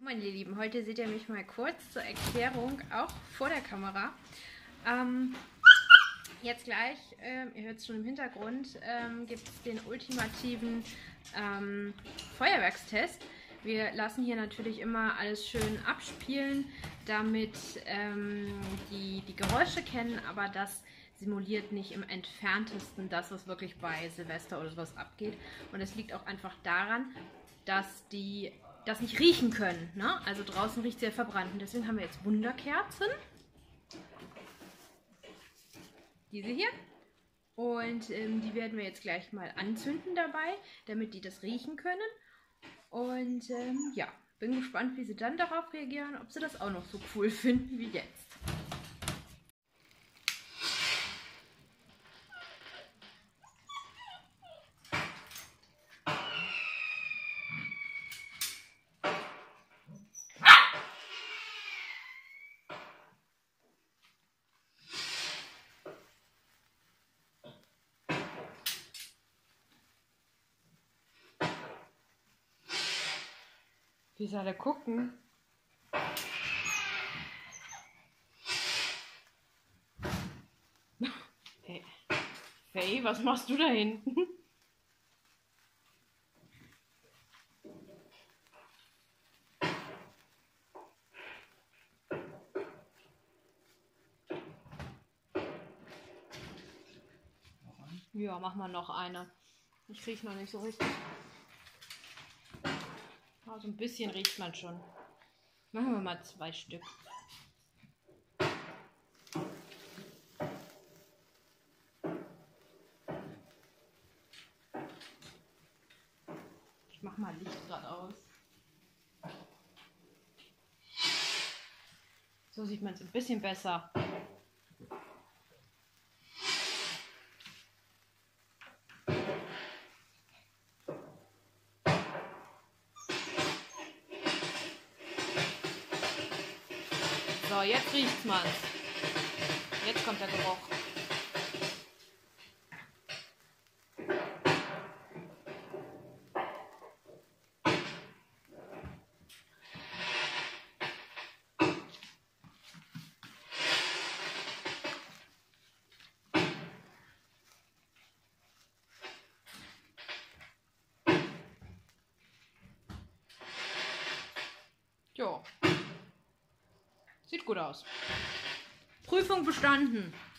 Meine Lieben, heute seht ihr mich mal kurz zur Erklärung, auch vor der Kamera. Jetzt gleich, ihr hört es schon im Hintergrund, gibt es den ultimativen Feuerwerkstest. Wir lassen hier natürlich immer alles schön abspielen, damit die Geräusche kennen, aber das simuliert nicht im Entferntesten das, was wirklich bei Silvester oder sowas abgeht. Und es liegt auch einfach daran, dass die das nicht riechen können. Ne? Also draußen riecht es sehr verbrannt. Und deswegen haben wir jetzt Wunderkerzen. Diese hier. Und die werden wir jetzt gleich mal anzünden dabei, damit die das riechen können. Und ja, bin gespannt, wie sie dann darauf reagieren, ob sie das auch noch so cool finden wie jetzt. Wie soll er gucken? Hey, Faye, was machst du da hinten? Ja, mach mal noch eine. Ich rieche noch nicht so richtig. So ein bisschen riecht man schon. Machen wir mal 2 Stück. Ich mach mal Licht gerade aus. So sieht man es ein bisschen besser. So, jetzt riecht's man. Jetzt kommt der Geruch. Jo. Sieht gut aus. Prüfung bestanden.